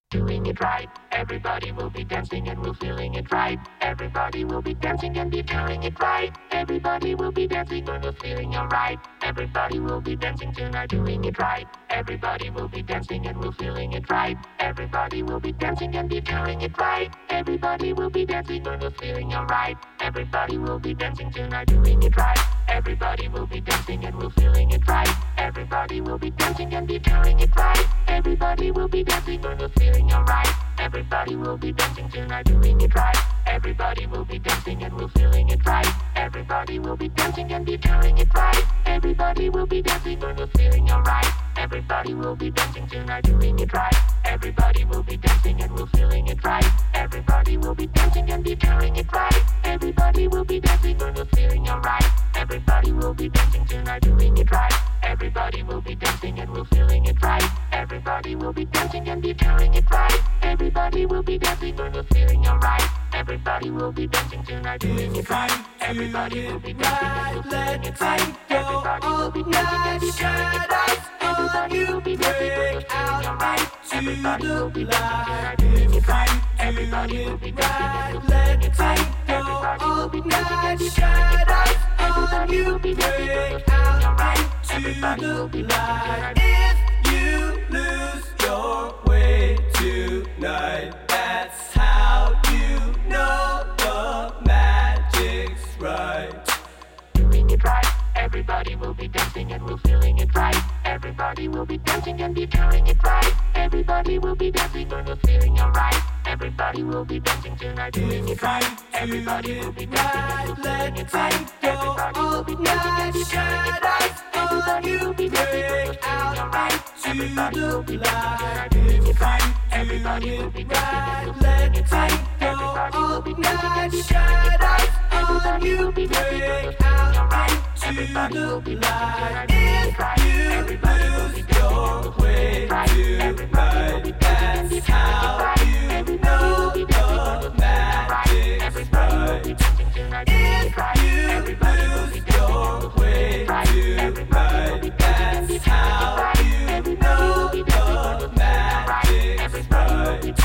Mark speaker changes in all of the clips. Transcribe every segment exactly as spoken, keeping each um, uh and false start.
Speaker 1: Doing it right. Everybody will be dancing and we're feeling it right. Everybody will be dancing and be feeling it right. Everybody will be dancing and we're feeling alright. Everybody will be dancing tonight, doing it right. Everybody will be dancing and we're feeling it right. Everybody will be dancing and be feeling it right. Everybody will be dancing and we're feeling alright. Everybody will be dancing tonight, doing it right. Everybody will be dancing and we're feeling it right. Everybody will be dancing and be feeling it right. Everybody will be dancing and we're feeling alright. Everybody will be dancing tonight, doing it right. Everybody will be dancing and we're feeling it right. Everybody will be dancing and be feeling it right. Everybody will be dancing and we're feeling alright. Everybody will be dancing tonight, doing it right. Everybody will be dancing and we're feeling it right. Everybody will be dancing and be feeling it right. Everybody will be dancing and we're feeling alright. Everybody will be dancing tonight, doing it right. Everybody will be dancing and we're feeling it right. Everybody will be dancing and be feeling it right. Everybody will be dancing and we're feeling alright. Everybody will be dancing tonight, doing it right. Everybody will be dancing and we're feeling it right. Everybody will be dancing and be feeling it right. Everybody will be dancing and we're feeling alright. Everybody will be dancing tonight, doing it right. Everybody will be dancing and we're feeling it right. Everybody will be dancing and be feeling it right. Everybody will be dancing and we're feeling alright. Everybody will be dancing tonight.
Speaker 2: If you lose your way tonight, that's how you know the magic's right.
Speaker 1: Doing it right. Everybody will be dancing and we're feeling it right. Everybody will be dancing and be feeling it right. Everybody will be dancing and we're feeling alright. Everybody will be dancing tonight, doing it right. Everybody will be dancing and we're feeling it right. Everybody will be dancing and be feeling it right. Everybody will be dancing and we're feeling alright. Everybody will be dancing tonight, doing it right. Everybody will be dancing and we're feeling it right. Everybody will be dancing and be feeling it right. Everybody will be dancing and we're feeling alright. Everybody will be dancing tonight, doing it right. Everybody will be dancing and we're feeling it right. Everybody will be dancing and be feeling it right. Everybody will be dancing and we're feeling alright. Everybody will be dancing tonight, doing it right. Everybody will be dancing and we're feeling it right. Everybody will be dancing and be feeling it right. Everybody will be dancing and we're feeling alright. Everybody will be dancing.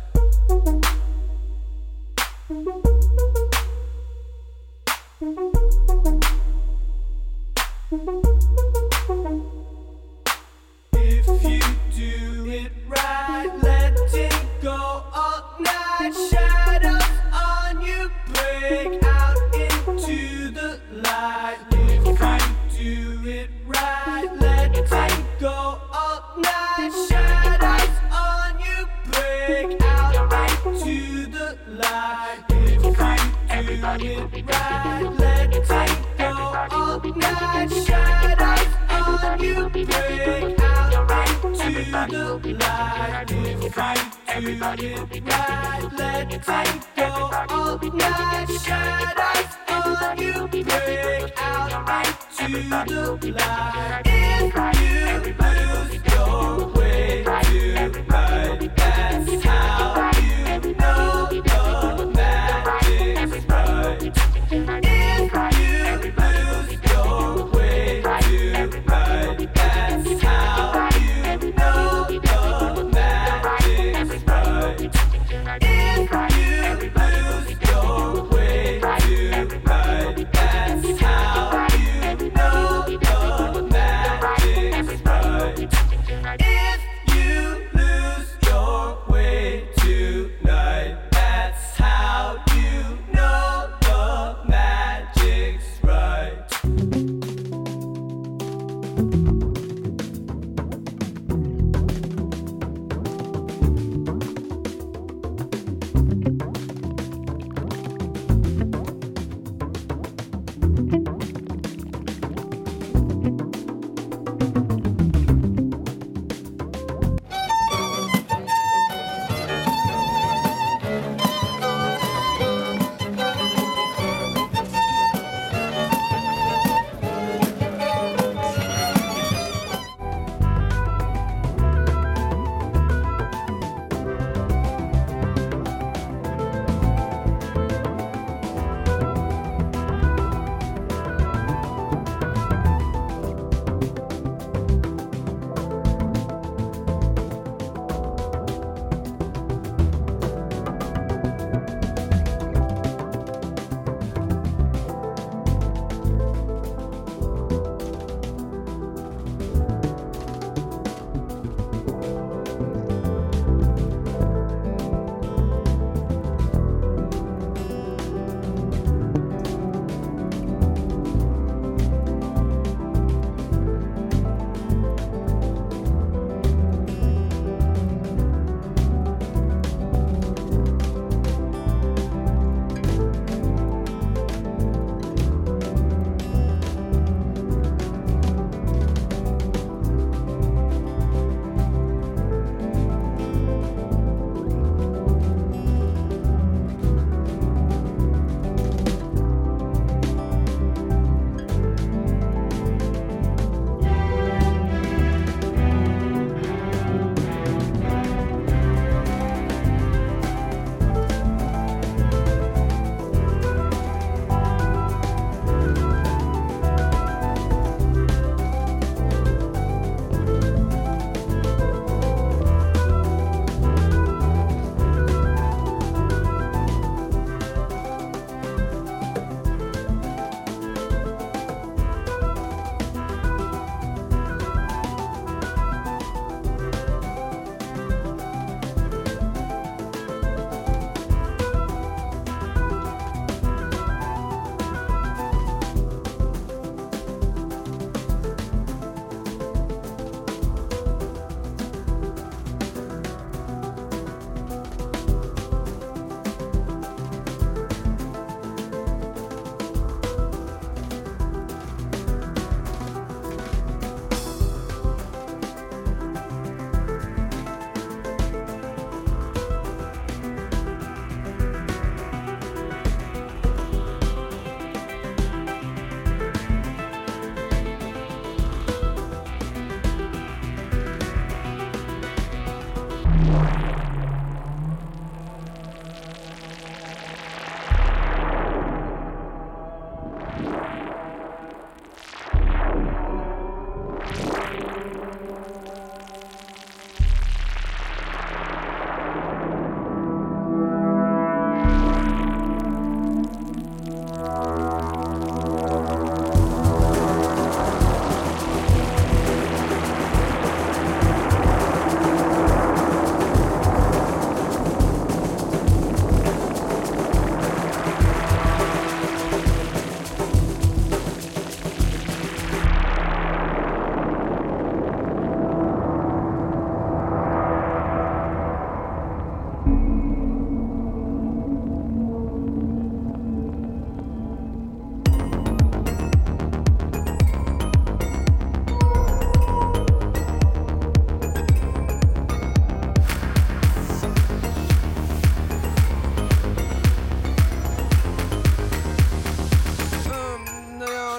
Speaker 2: If you do it right, letting go all night, shadows on you break out into the light. If you do it right, letting go all night, shadows on you break out into the light. If you do it right, letting go all night, shadows on you break out into the light. If you do it right, letting go all night, shadows on you break out into the light. If you lose your way tonight, that's how you know the magic's right. If you lose your way tonight, that's how you know the magic's right. If you lose your way tonight, that's how you know the magic's right.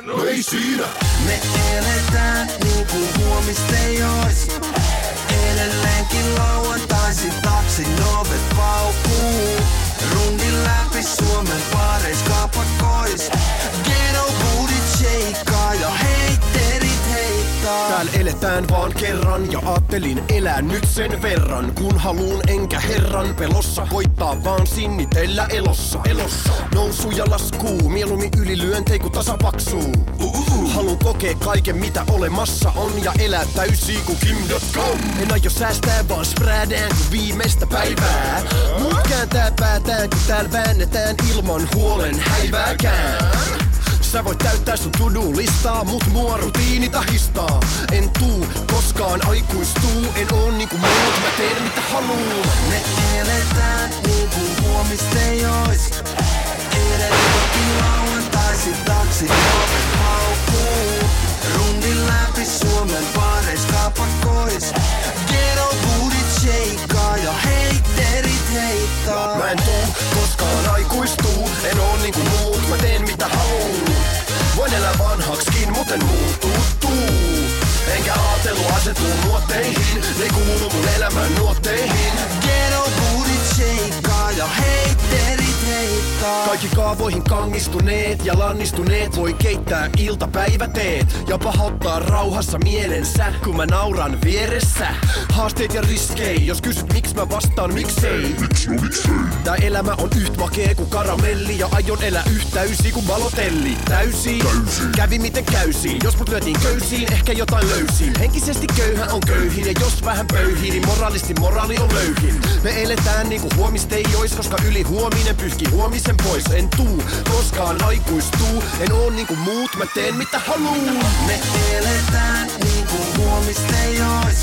Speaker 3: No ei siinä.
Speaker 4: Me eletään niinku huomista ei ois. Edelleenkin lauantaisin taksin ovet paukuu. Rundin läpi Suomen baareis kapakois. Ghetto bootit sheikkaa ja heitterit heittaa.
Speaker 3: Täällä eletään vaan kerran ja aattelin elää nyt sen verran. Kun haluun enkä herran pelossa koittaa vaan sinnitellä elossa. Elossa. Nousu ja laskuu, mieluummin ylilyöntei kun tasapaksuu. Uh-uh. Haluun kokea kaiken mitä olemassa on ja elää täysin kuin kim dot com. En aio säästää vaan spräädään kun viimeistä päivää. Muut kääntää päätään kun täällä väännetään ilman huolen häivääkään. Sä voit täyttää sun to-do-listaa, mut mua rutiini tahistaa. En tuu koskaan aikuistuu, en oo niinku muut, mä teen mitä haluun.
Speaker 4: Me eletään niinku huomista ei ois. Edelleenkin lauantaisin taksin ovet paukuu. Rundin läpi Suomen baareis kapakois. Ghetto bootit sheikkaa ja heitterit heittaa.
Speaker 3: Mä en tuu koskaan aikuistuu, en oo niinku muut, mä teen mitä haluun. Voin elää vanhakskin, mut en muuttuu. Enkä aatelu asetuu nuotteihin, ne kuuluu mun elämän nuotteihin.
Speaker 4: Ghetto bootit sheikkaa ja heitterit heittaa.
Speaker 3: Kaikki kaavoihin kangistuneet ja lannistuneet voi keittää iltapäiväteet ja pahoittaa rauhassa mielensä, kun mä nauran vieressä. Haasteet ja riskei, jos kysyt miks mä vastaan miksei.
Speaker 5: Miks no miksei?
Speaker 3: Tää elämä on yht makee kuin karamelli ja aion elää yht täysi kuin Balotelli. Täysi,
Speaker 5: Täysi.
Speaker 3: Kävi miten käysi, jos mut lyötiin köysiin, ehkä jotain löysin. Henkisesti köyhä on köyhin ja jos vähän pöyhii, niin moraalisti moraali on löyhin. Me eletään niinku huomista ei ois, koska yli huominen pyyhki huomisen pois. En tuu koskaan aikuistuu, en oo niinku muut, mä teen mitä haluun.
Speaker 4: Me eletään niinku huomista ei ois.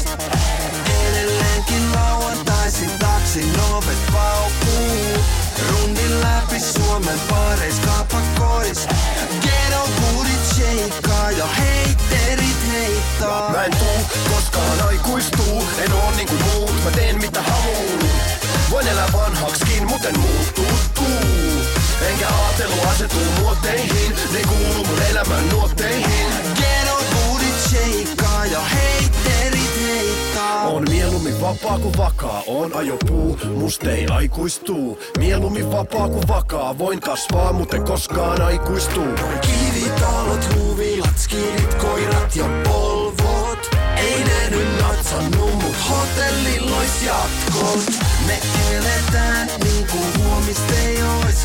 Speaker 4: Edelleenkin lauantaisin taksin ovet paukuu. Rundin läpi Suomen baareis kapakois. Ghetto bootit sheikkaa ja heitterit heittaa.
Speaker 3: Mä en tuu koskaan aikuistuu, en oo niinku muut, mä teen mitä haluun. Voin elää vanhakskin, mut en muuttuu. Enkä aatelu asetuu muotteihin, ne kuuluu mun elämän nuotteihin.
Speaker 4: Ghetto bootit sheikkaa ja heitterit heittaa.
Speaker 3: On mieluummin vapaa kuin vakaa, on ajopuu, musta ei aikuistuu. Mieluummin vapaa kuin vakaa, voin kasvaa, mut en koskaan aikuistuu.
Speaker 4: Kivitalot, huvilat, skidit, koirat ja polvot. Ei ne nyt natsannu, mut hotellillois jatkot. Me eletään niinku huomista ei ois.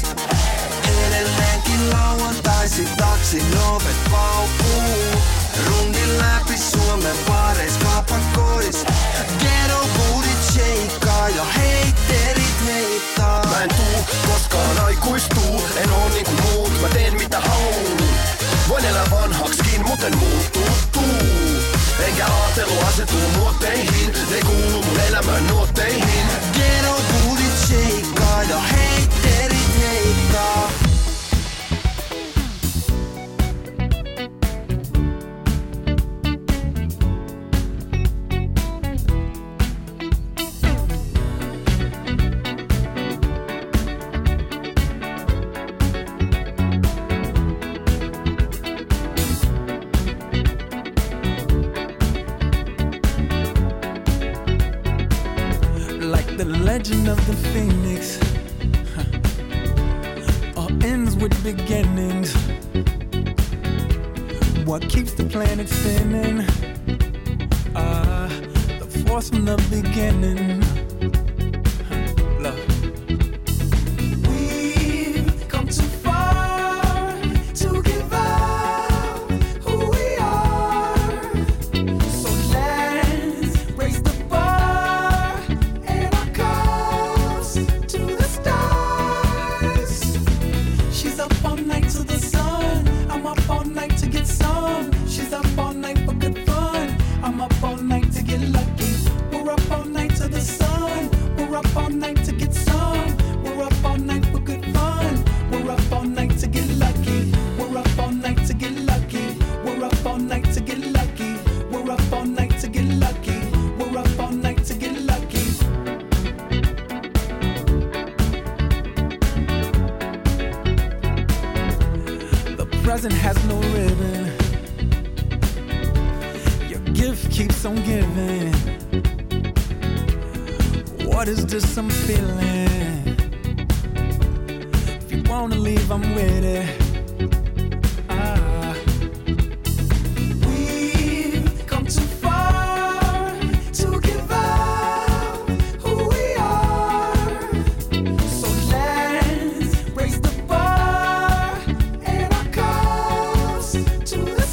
Speaker 4: Edelleenkin lauantaisin taksin ovet paukuu. Rundin läpi Suomen baareis kapakois. Ghetto bootit sheikkaa ja heitterit heittaa.
Speaker 3: Mä en tuu koskaan aikuistuu, en oo niinku muut, mä teen mitä haluun. Voin elää vanhakskin, mut en muuttuu. Enkä aatelu asetuu nuotteihin, ne kuuluu mun elämän nuotteihin.
Speaker 4: Ghetto bootit sheikkaa ja heitterit heittaa.
Speaker 2: Legend of the Phoenix, huh. All ends with beginnings. What keeps the planet spinning? Ah, uh, the force from the beginning. Huh. Love. We've come too far to give up who we are. So let's raise the bar and our cups to the stars. She's up all night to the sun. I'm up all night to get some. She's up all night for good fun. I'm up all night to get lucky. We're up all night to the sun.
Speaker 5: ribbon. Your gift keeps on giving. What is this I'm feeling? If you wanna leave, I'm with it. Ah. We've come too far to give up who we are. So let's raise the bar and our cups to the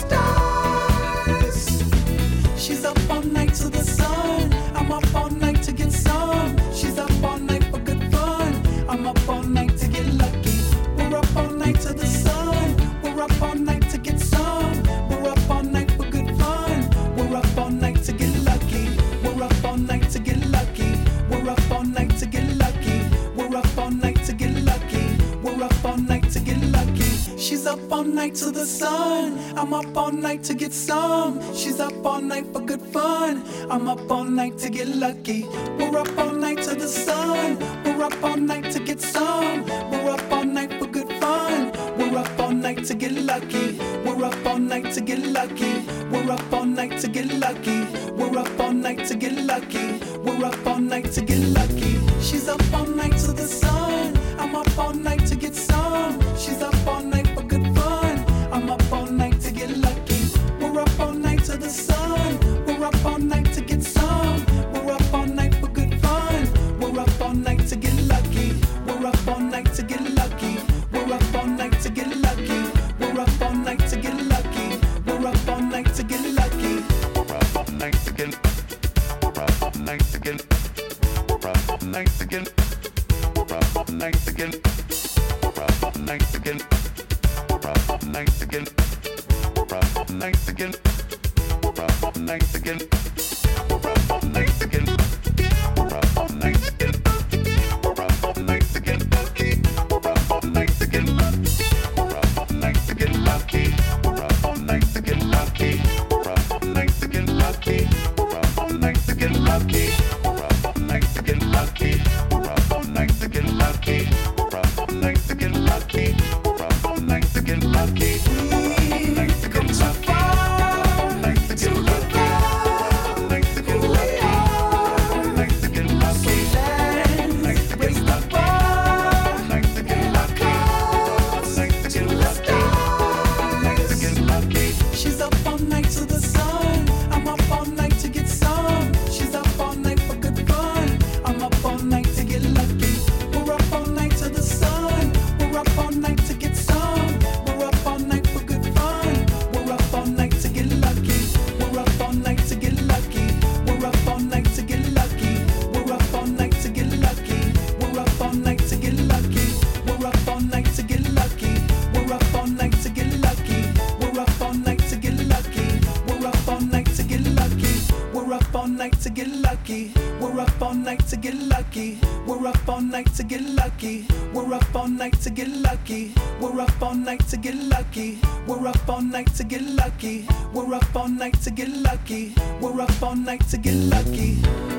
Speaker 5: stars. She's up all night to the sun. I'm up all night to get some. She's up all night for good fun. I'm up all night to get lucky. We're up all night to the sun. We're up all night to get some. We're up all night for good fun. We're up all night to get lucky. We're up all night to get lucky. We're up all night to get lucky. We're up all night to get lucky. We're up all night to get lucky. She's up all night to the sun. I'm up all night to get some. She's up all night for good fun. I'm up all night to get lucky. We're up all night to the sun. We're up all night to get some. We're up all night for good fun. We're up all night to get lucky. We're up all night to get lucky. We're up all night to get lucky. We're up all night to get lucky. We're up all night to get lucky. She's up all night to the sun. I'm up all night to get some. She's up all night for good fun. I'm up all night to get lucky. We're up all night to the sun. We're up all night to get some. We're up all night for good fun. We're up all night to get lucky. We're up all night to get lucky. We're up all night to get lucky. We're up all night to get lucky. We're up all night to get lucky.
Speaker 6: We're up all night to get. We're up all night to get. We're up all night to get. We're up all night to get. We're up all night to get. We're up all night to get. We're up all night to get. We're up all night to get. We're up all night to get. We're up all night to get. We're up all night to get. We're up all night to get. We're up all night to get lucky. We're up all night to get lucky. We're up all night to get lucky. We're up all night to get lucky. We're up all night to get lucky. We're up all night to get lucky. We're up all night to get lucky. We're up all night to get lucky.
Speaker 5: We've come too far to give up who we are. So let's raise the bar and our cups to the stars. She's up all night to the sun. I'm up all night to get some. She's up all night for good fun. I'm up all night to get lucky. We're up all night to the sun. We're up all night to get some. We're up all night for good fun. We're up all night to get lucky. We're up all night to get lucky. We're up all night to get lucky. We're up all night to get lucky. We're up all night to get lucky. We're up all night to get lucky. We're up all night to get lucky. We're up all night to get lucky. We're up all night to get lucky. We're up all night to get lucky. We're up all night to get lucky. We're up all night to get lucky. We're up all night to get lucky. We're up all night to get lucky. We're up all night to get lucky. We're up all night to get lucky. We're up all night to get lucky.